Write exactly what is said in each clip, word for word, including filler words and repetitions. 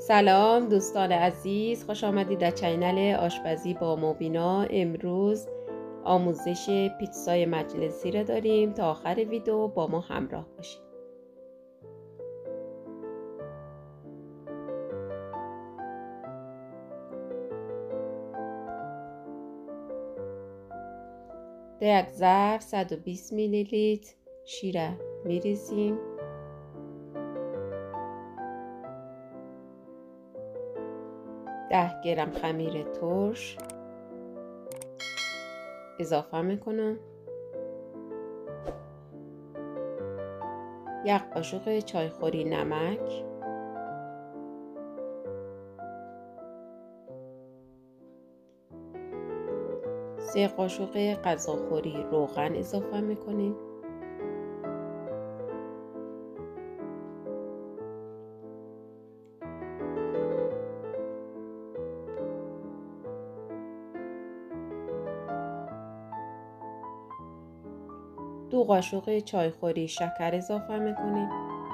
سلام دوستان عزیز، خوش آمدید در چینل آشپزی با مبینا. امروز آموزش پیتزای مجلسی را داریم. تا آخر ویدیو با ما همراه باشید. در یک ظرف صد و بیست میلی لیتر شیر میریزیم. ده گرم خمیر ترش اضافه میکنم. یک قاشق چایخوری نمک، سه قاشق غذاخوری روغن اضافه میکنیم. دو قاشق چایخوری شکر اضافه میکنیم.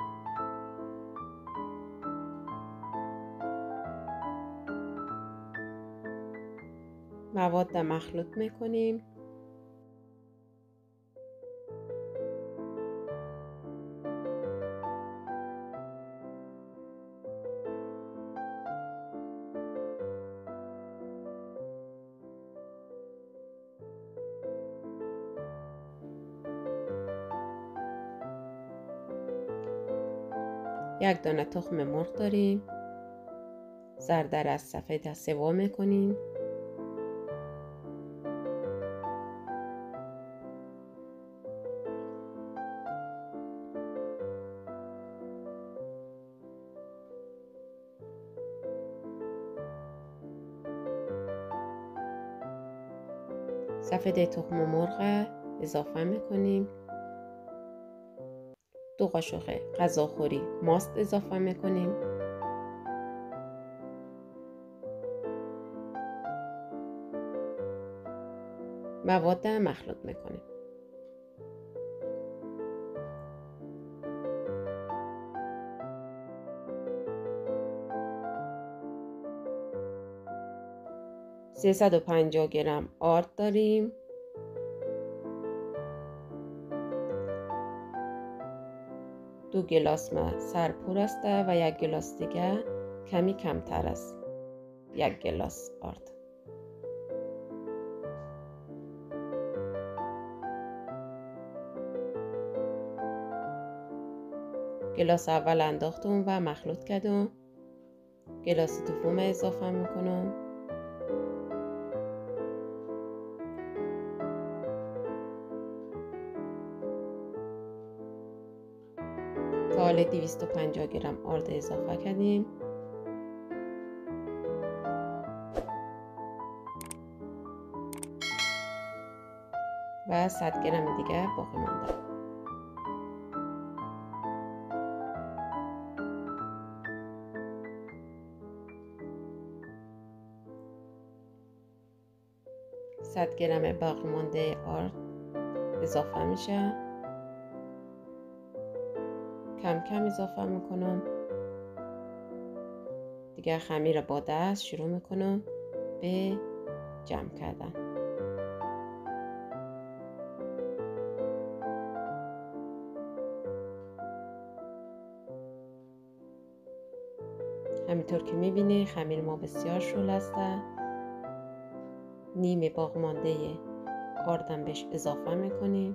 مواد مخلوط میکنیم. یک دانه تخم مرغ داریم. زردر از سفید سوا میکنیم. سفید تخم مرغ اضافه میکنیم. دو قاشق غذاخوری ماست اضافه میکنیم. مواد مخلوط میکنیم. سیصد و پنجاه گرم آرد داریم. دو گلاس ما سرپور است و یک گلاس دیگه کمی کمتر است. یک گلاس آرد. گلاس اول انداختم و مخلوط کردم. گلاس دوم اضافه میکنم. تا حالا دویست و پنجاه گرم آرد اضافه کردیم. و صد گرم دیگه باقی مانده. صد گرم باقی مانده آرد اضافه میشه. کم کم اضافه میکنم. دیگه خمیر با دست شروع میکنم به جمع کردن. همینطور که میبینی خمیر ما بسیار شل است. نیم باقی مانده آردم بهش اضافه میکنیم.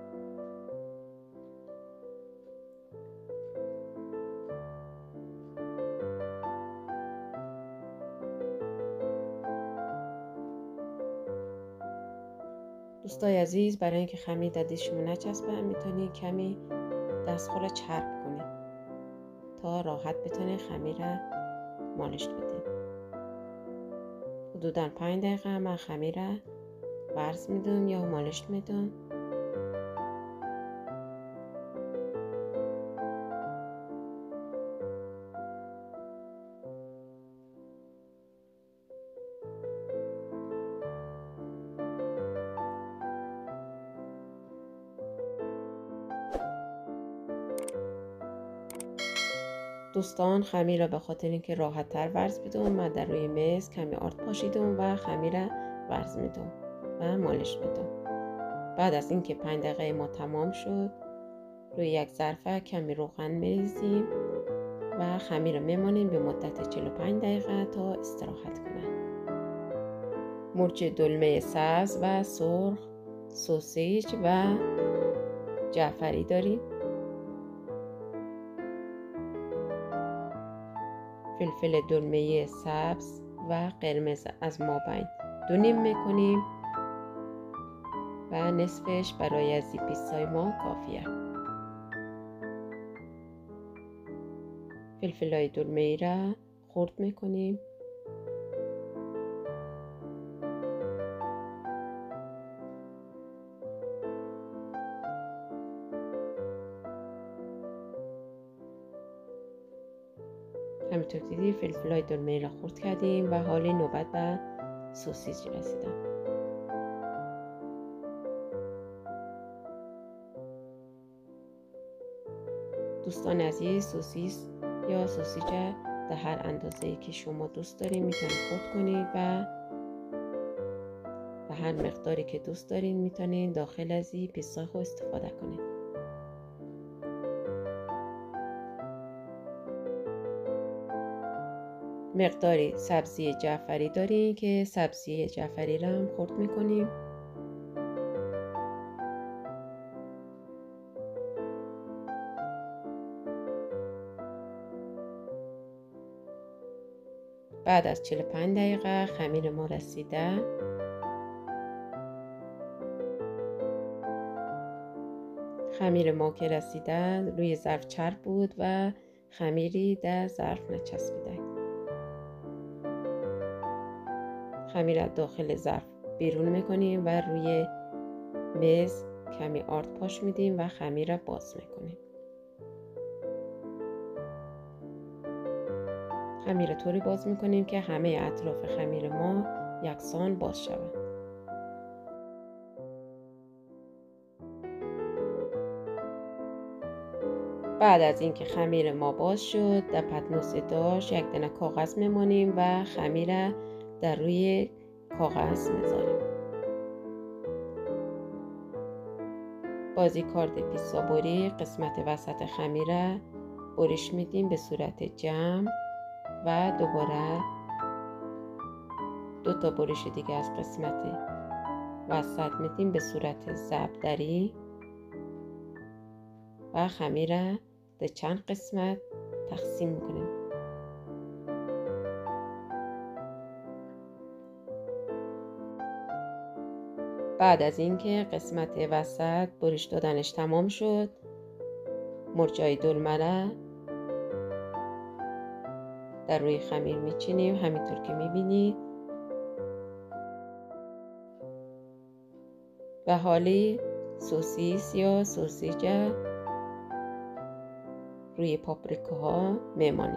دوستای عزیز، برای اینکه خمیر در دست شما نچسبه میتونی کمی دستخوش چرب کنی تا راحت بتونی خمیر را مالش بدی. حدودا پنج دقیقه من خمیر را ورز میدم یا مالش میدم. دوستان خمیر را به خاطر اینکه راحت تر ورز بدم من در روی میز کمی آرد پاشیدم و خمیر را ورز میدم و مالش میدم. بعد از اینکه پنج دقیقه ما تمام شد روی یک ظرفه کمی روغن میریزیم و خمیر را میمانیم به مدت چهل و پنج دقیقه تا استراحت کنه. مرچ دلمه سبز و سرخ، سوسیج و جعفری داریم. فلفل دلمه سبز و قرمز از مابین دو نیم میکنیم و نصفش برای از پیتزای ما کافیه. فلفل های دلمه را خرد میکنیم. همینطور که دیدید فلفل های دلمه را خرد کردیم و حالی نوبت به سوسیس رسیدم. دوستان عزیز سوسیس یا سوسیج در هر اندازه‌ای که شما دوست دارید میتونید خرد کنید و به هر مقداری که دوست دارید میتونید داخل از این پیتزا خود استفاده کنید. مقداری سبزی جعفری داریم که سبزی جعفری را هم خرد میکنیم. بعد از چهل و پنج دقیقه خمیر ما رسیده. خمیر ما که رسیده روی ظرف چرب بود و خمیری در ظرف نچسبیده. خمیر را داخل ظرف بیرون میکنیم و روی میز کمی آرد پاش میدیم و خمیر را باز میکنیم. خمیر را طوری باز میکنیم که همه اطراف خمیر ما یکسان باز شود. بعد از اینکه خمیر ما باز شد در پتنوس داش یک دانه کاغذ میمانیم و خمیر را در روی کاغذ میذاریم. بازی کارد پیتزا بری قسمت وسط خمیر را بریش میدیم به صورت جمع و دوباره دو تا بریش دیگه از قسمت وسط میدیم به صورت ضربدری و خمیر را در چند قسمت تقسیم میکنیم. بعد از اینکه قسمت وسط بریش دادنش تمام شد مرچای دلمه را در روی خمیر میچینیم همینطور که میبینید و حالی سوسیس یا سوسیج روی پاپریکاها میمانیم.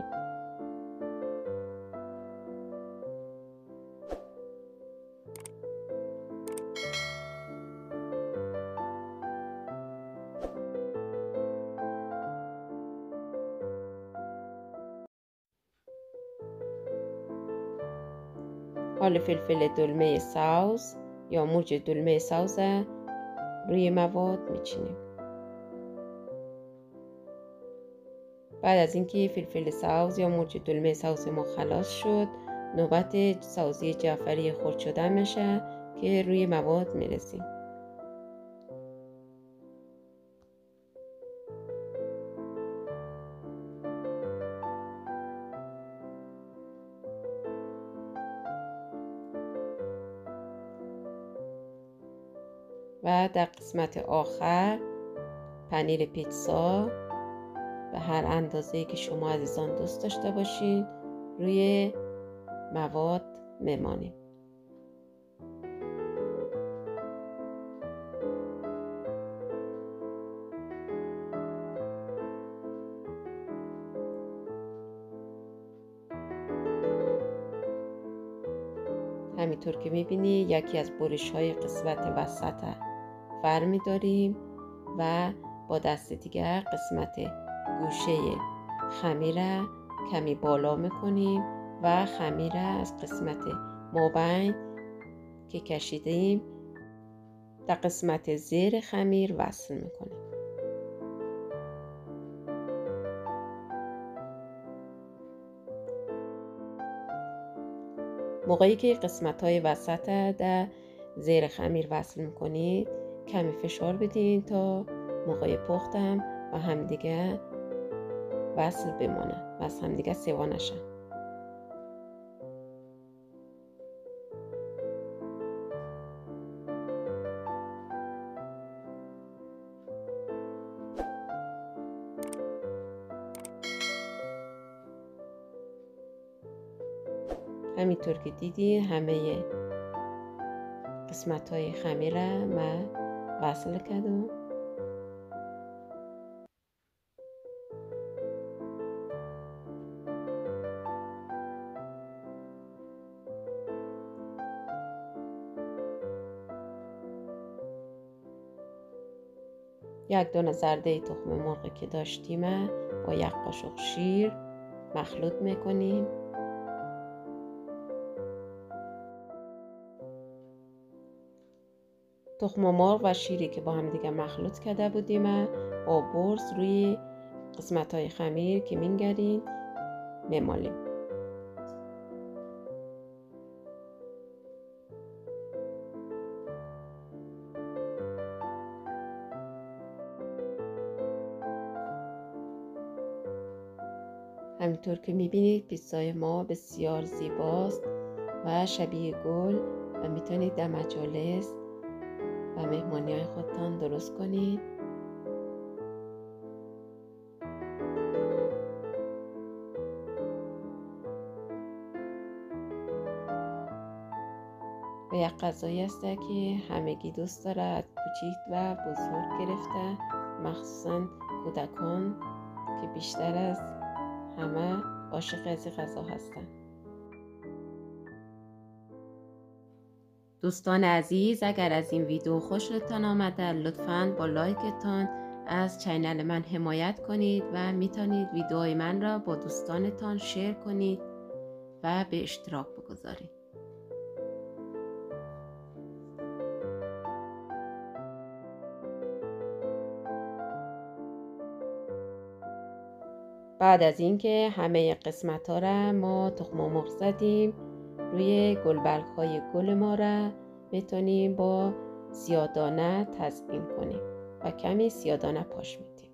حال فلفل دلمه ساوس یا مرچ دلمه ساوس روی مواد میچینیم. بعد از اینکه فلفل ساوس یا مرچ دلمه ساوس ما خلاص شد نوبت سازی جعفری خرد شده میشه که روی مواد میرسیم. و در قسمت آخر پنیر پیتزا به هر اندازه‌ای که شما عزیزان دوست داشته باشید روی مواد میمانیم. همینطور که میبینی یکی از بریش های قسمت وسط فرمی داریم و با دست دیگر قسمت گوشه خمیر کمی بالا میکنیم و خمیر از قسمت مابین که کشیدیم در قسمت زیر خمیر وصل میکنیم. موقعی که قسمت های وسط در زیر خمیر وصل میکنید کمی فشار بدین تا موقع پختم و همدیگه وصل بمانه و از همدیگه سوا نشن. همینطور که دیدی همه قسمت های خمیر من وصل کردم. یک دانه زرده تخم مرغ که داشتیم با یک قاشق شیر مخلوط میکنیم. تخم مرغ و شیری که با هم دیگه مخلوط کرده بودیم با برز روی قسمت های خمیر که مینگریم میمالیم. همینطور که میبینید پیتزای ما بسیار زیباست و شبیه گل و میتونید در مجالس و مهمانی های خودتان درست کنید. و یک غذایی است که همگی دوست داره، از کوچیک و بزرگ گرفته، مخصوصا کودکان که بیشتر از همه عاشق از غذا هستند. دوستان عزیز، اگر از این ویدیو خوشتان آمده لطفاً با لایکتان از چینل من حمایت کنید و میتونید ویدیوهای من را با دوستانتان شیر کنید و به اشتراک بگذارید. بعد از اینکه همه قسمت ها را ما تخم مرغ زدیم، روی گلبرگ های گل ما را میتونیم با سیاه‌دانه تزیین کنیم و کمی سیاه‌دانه پاش میدیم.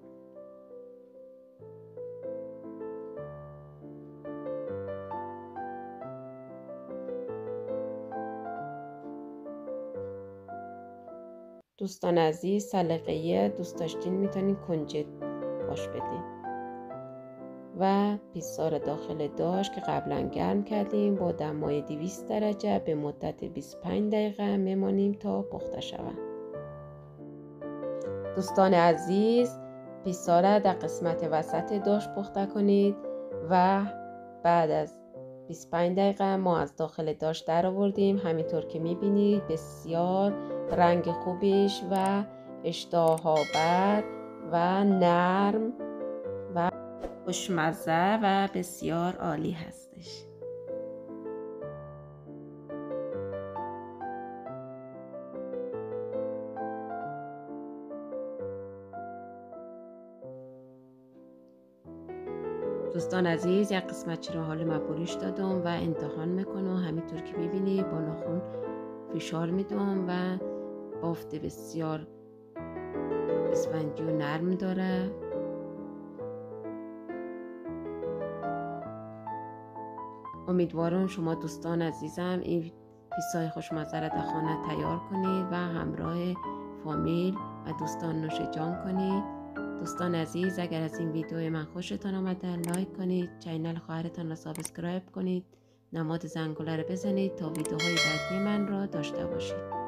دوستان عزیز، سلیقه‌ای دوست داشتین میتونین کنجد پاش بدین. و پیتزا را داخل داش که قبلا گرم کردیم با دمای دویست درجه به مدت بیست و پنج دقیقه میمانیم تا پخته شود. دوستان عزیز، پیتزا را در قسمت وسط داش پخته کنید و بعد از بیست و پنج دقیقه ما از داخل داش در آوردیم. همینطور که میبینید بسیار رنگ خوبیش و اشتها بر و نرم و خوشمزه و بسیار عالی هستش. دوستان عزیز، یک قسمت چرا حال من بریش دادم و امتحان میکنم. همینطور که میبینی با ناخن فشار میدم و بافت بسیار اسفنجی و نرم داره. امیدوارم شما دوستان عزیزم این پیتزای خوشمزه را در خانه تیار کنید و همراه فامیل و دوستان نوش جان کنید. دوستان عزیز، اگر از این ویدیو من خوشتان آمده لایک کنید، چینل خواهرتان را سابسکرایب کنید، نماد زنگوله را بزنید تا ویدیوهای بعدی من را داشته باشید.